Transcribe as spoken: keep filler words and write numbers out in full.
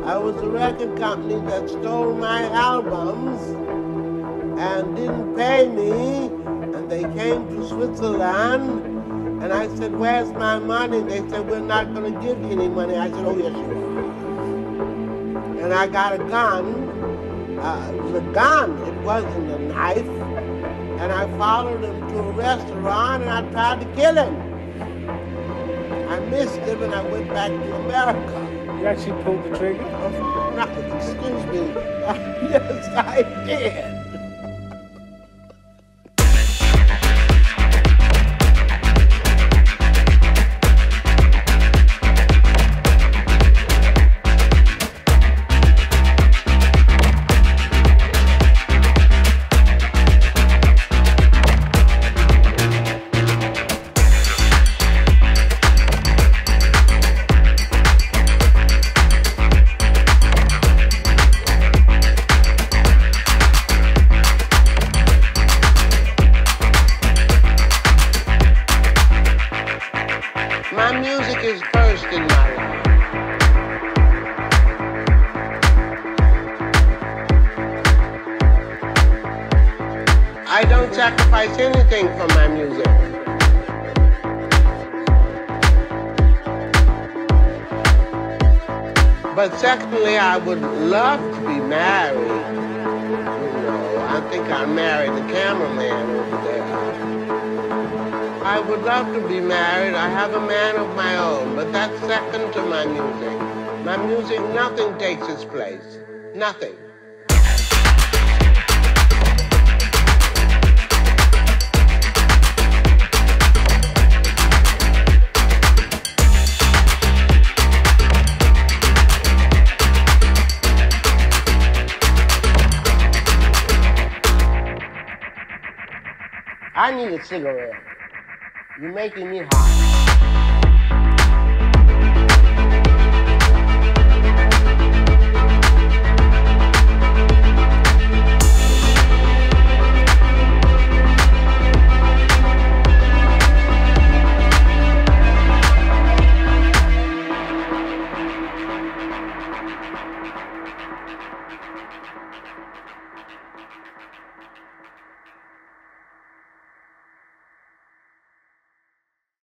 I was a record company that stole my albums and didn't pay me, and they came to Switzerland, and I said, where's my money? They said, we're not going to give you any money. I said, oh, yes, you are. And I got a gun. Uh, it was a gun. It wasn't a knife. And I followed him to a restaurant, and I tried to kill him. I missed him, and I went back to America. You actually pulled the trigger? Oh, no, excuse me. Yes, I did. Anything for my music. But secondly, I would love to be married. You know, I think I married the cameraman over there. I would love to be married. I have a man of my own, but that's second to my music. My music, nothing takes its place. Nothing. I need a cigarette. You're making me hot.